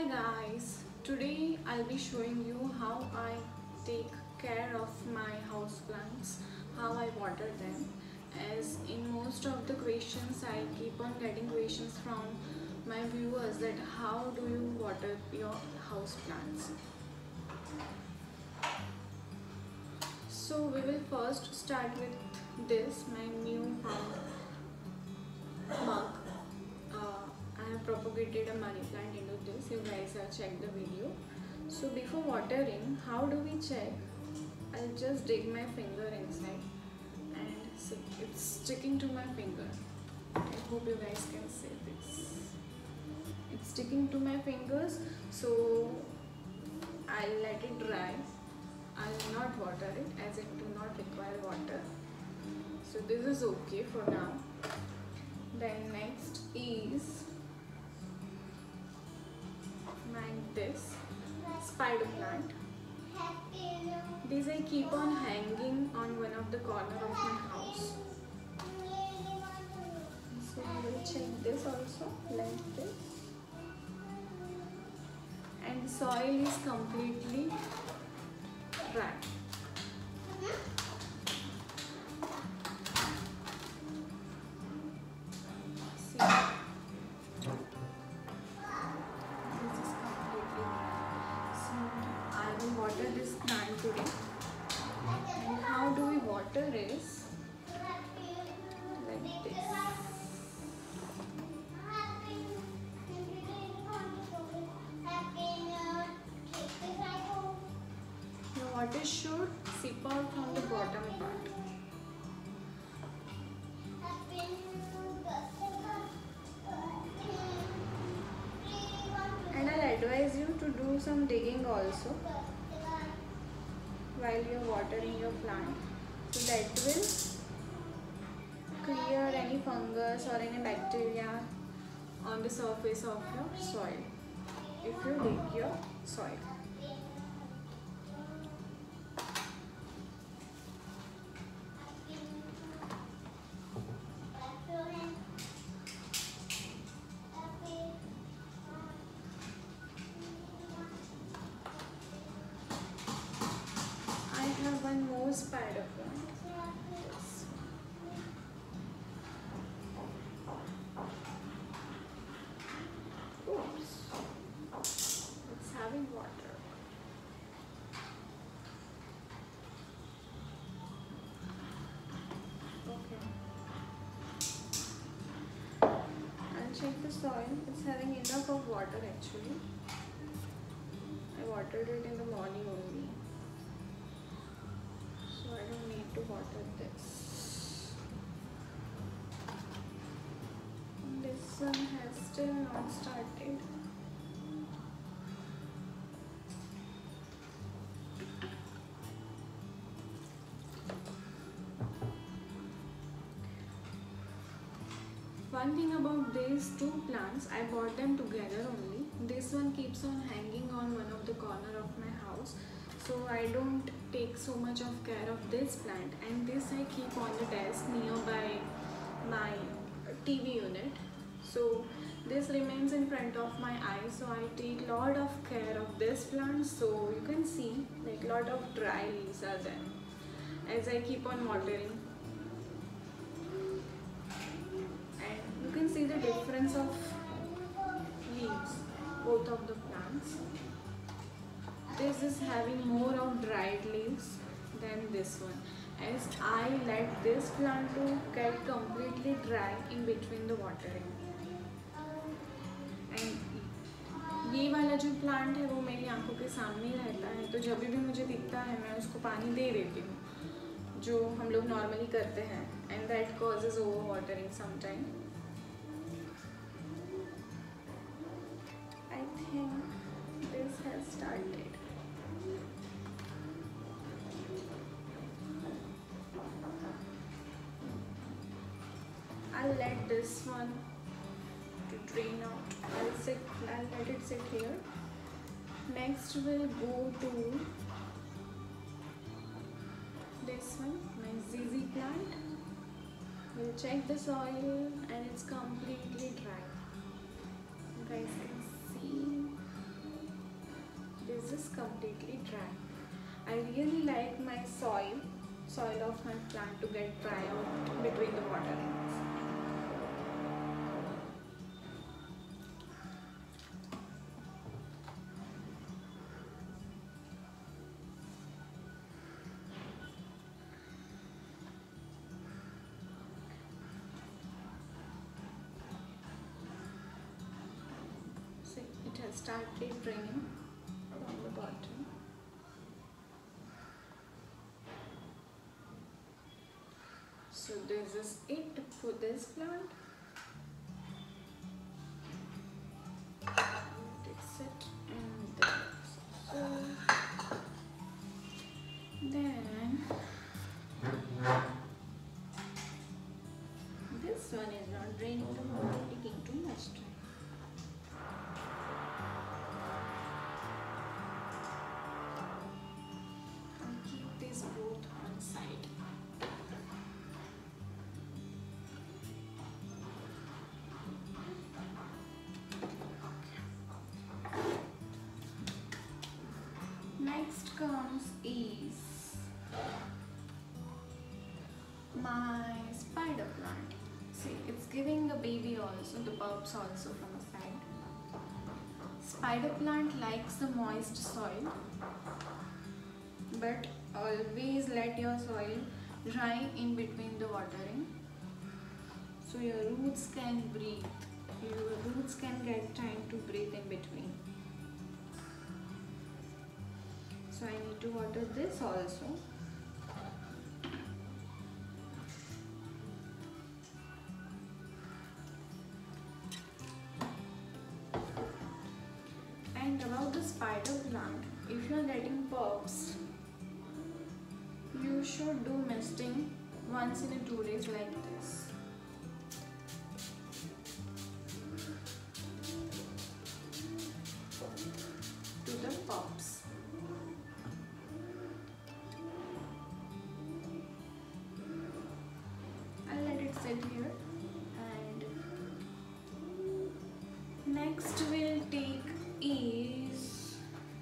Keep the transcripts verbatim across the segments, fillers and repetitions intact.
Hi guys, today I'll be showing you how I take care of my house plants, how I water them. As in most of the questions, I keep on getting questions from my viewers that how do you water your house plants. So we will first start with this, my new found mug. uh, I have propagated a money plant into this. You guys have checked the video. So before watering, how do we check? I'll just dig my finger inside and see it's sticking to my finger. I hope you guys can see this. It's sticking to my fingers, so I'll let it dry. I'll not water it as it do not require water. So this is okay for now. Then next is like this spider plant. These I keep on hanging on one of the corner of my house. So I will check this also like this. And soil is completely dry. Water this plant today. And how do we water is like this. The water should seep out from the bottom part. And I'll advise you to do some digging also while you're watering your plant, so that will clear any fungus or any bacteria on the surface of your soil if you dig your soil. I have one more spider plant. This. Oops. It's having water. Okay. I'll check the soil. It's having enough of water actually. I watered it in the morning only. So I don't need to water this. This one has still not started. One thing about these two plants, I bought them together only. This one keeps on hanging on one of the corner of my house. So I don't take so much of care of this plant, and this I keep on the desk nearby my T V unit. So this remains in front of my eyes, so I take lot of care of this plant. So you can see like lot of dry leaves are there as I keep on watering, and you can see the difference of leaves both of the plants. This is having more of dried leaves than this one, as I let this plant to get completely dry in between the watering. And ये वाला जो plant है वो मेरी आंखों के सामने ही रहता है, तो जब भी मुझे दिखता है मैं उसको पानी दे देती हूँ जो हम लोग नॉर्मली करते हैं, and that causes over watering sometime. I think this has started. I'll let this one to drain out. I'll sit. I'll let it sit here. Next, we'll go to this one, my Z Z plant. We'll check the soil, and it's completely dry. You guys can see completely dry. I really like my soil, soil of my plant to get dry out between the waterings. See, it has started draining from the bottom. So this is it for this plant. Fix it and this. So then this one is not draining the water, taking too much time. I'll keep these both on side. Next comes is my spider plant. See, it's giving the baby also, the bulbs also from the side. Spider plant likes the moist soil, but always let your soil dry in between the watering, so your roots can breathe. Your roots can get time to breathe in between. So I need to water this also. And about the spider plant, if you are getting pups, you should do misting once in a two days like this. To the pups. I'll let it sit here, and next we'll take is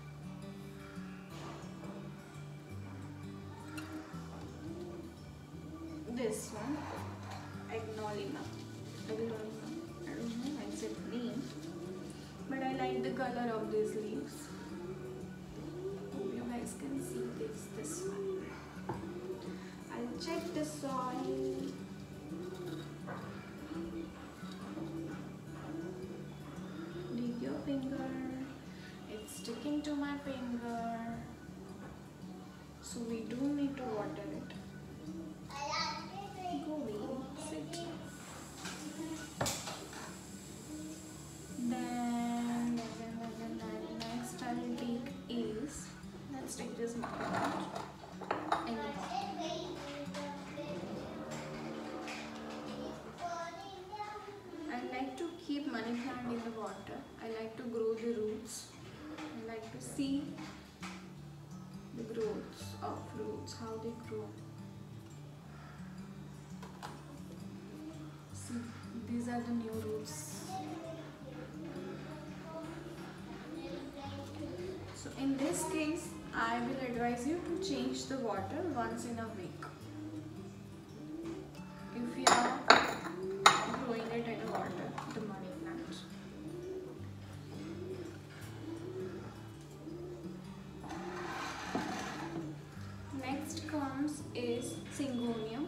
this one, Agnolina. Agnolina. I don't know exact name, but I like the color of these leaves. Hope you guys can see this. This one. I'll check the soil. Dig your finger. It's sticking to my finger. So we do need to water it. Go away. Sit. Then, then, then, then, then next I'll take is, let's take this marker. I like to keep money plant in the water. I like to grow the roots. I like to see the growth of roots, how they grow. See, these are the new roots. So in this case, I will advise you to change the water once in a week. If you are growing it in a water, the money plant. Next comes is Syngonium.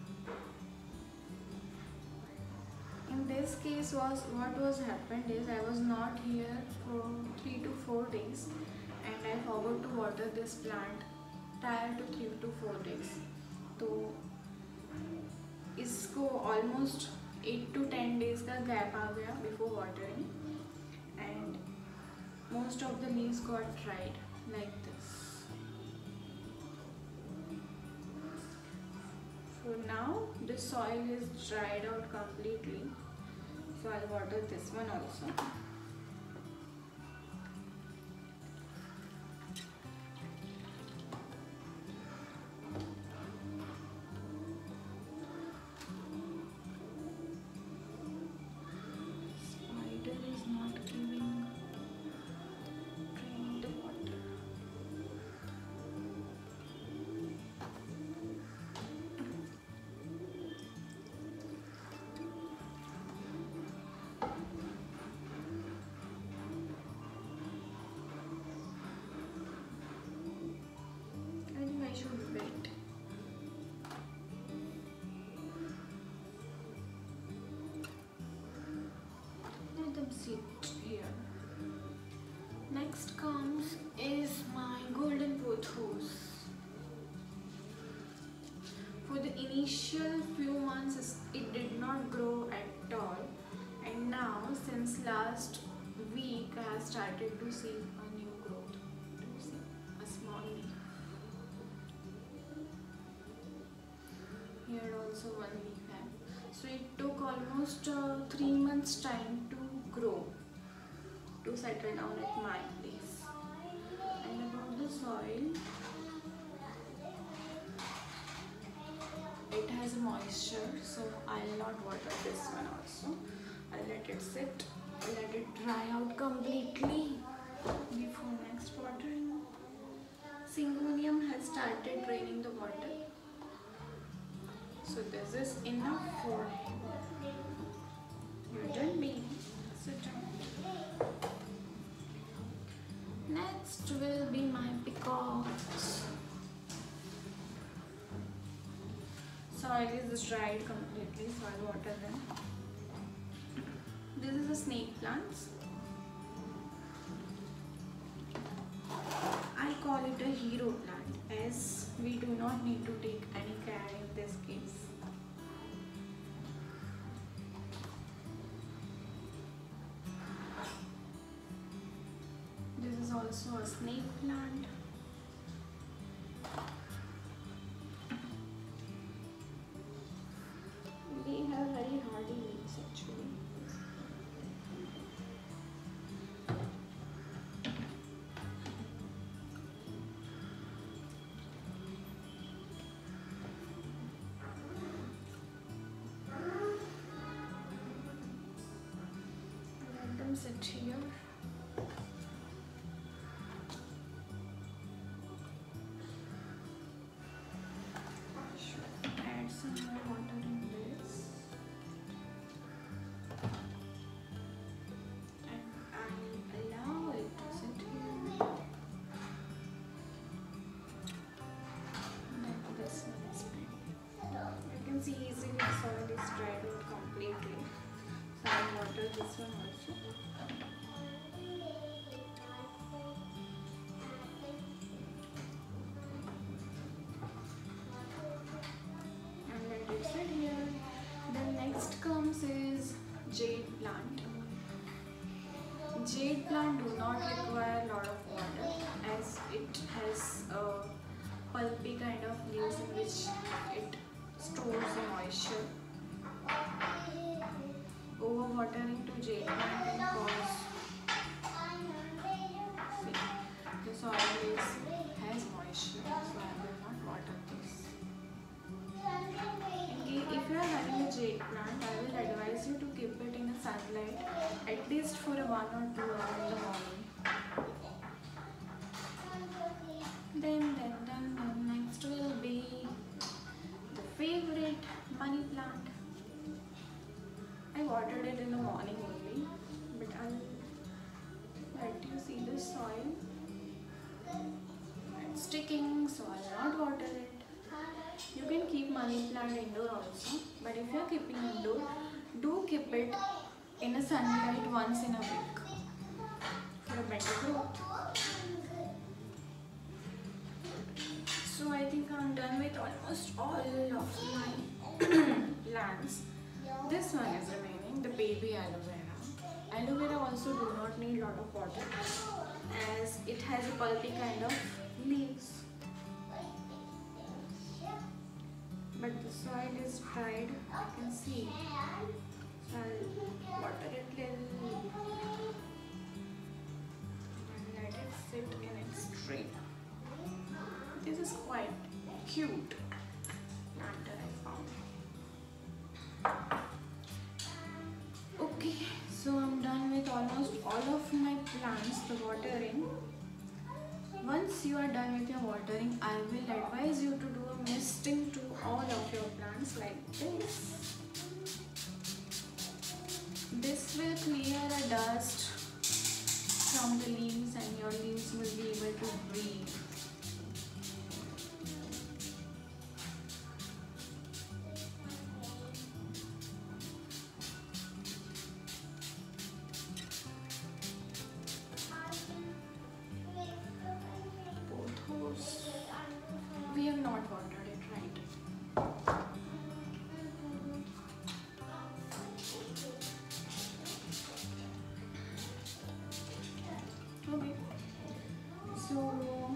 In this case, was what was happened is I was not here for three to four days, and I forgot to water this plant prior to three to four days. तो इसको almost eight to ten days का gap आ गया before watering, and most of the leaves got dried like this. So now the soil is dried out completely, so I'll water this one also. Spider is not giving draining the water. it here. Next comes is my golden pothos. For the initial few months it did not grow at all, and now since last week I have started to see a new growth. You see a small leaf. Here also one leaf have. So it took almost uh, three months time to grow, to settle down at my place. And about the soil, it has moisture, so I'll not water this one also. I'll let it sit, let it dry out completely before next watering. Syngonium has started draining the water, so this is enough for him. You're done, baby. Sit down. Next will be my peacocks. Soil is dried completely, so I'll water them. This is a snake plants. I call it a hero plant as we do not need to take any care in this case. This is also a snake plant. They have very hardy leaves actually. Let them sit here. Add some more water in this. See easily the soil is dried out completely. So I will water this one also. And let it sit here. Then next comes is jade plant. Jade plant do not require a lot of water as it has a pulpy kind of leaves in which it stores the moisture. Overwatering to jade plant can cause, see, the soil is, has moisture, so I will not water this. Okay, if you are having a jade plant, I will advise you to keep it in the sunlight at least for a one or two hours in the morning. Then, then, then, then next will be favorite money plant. I watered it in the morning only, but I'll let you see the soil. It's sticking, so I'll not water it. You can keep money plant indoor also, but if you are keeping indoor, do keep it in a sunlight once in a week for a better growth. So I think I'm done with almost all of my plants. This one is remaining, the baby aloe vera. Aloe vera also do not need lot of water as it has a pulpy kind of leaves. But the soil is dried, I can see. So I'll water it little and let it sit in its tray. This is quite cute plant that I found. Okay, so I'm done with almost all of my plants, the watering. Once you are done with your watering, I will advise you to do a misting to all of your plants like this. This will clear a dust from the leaves and your leaves will be able to breathe. So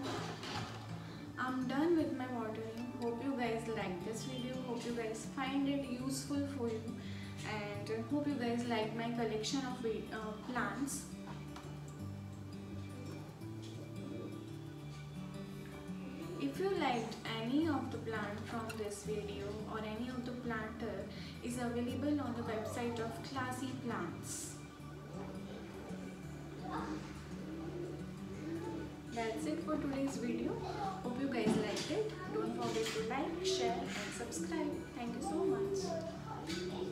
I'm done with my watering. Hope you guys like this video. Hope you guys find it useful for you, and hope you guys like my collection of uh, plants. If you liked any of the plant from this video or any of the planter is available on the website of Classy Plants. That's it for today's video. Hope you guys liked it. Don't forget to like, share and subscribe. Thank you so much.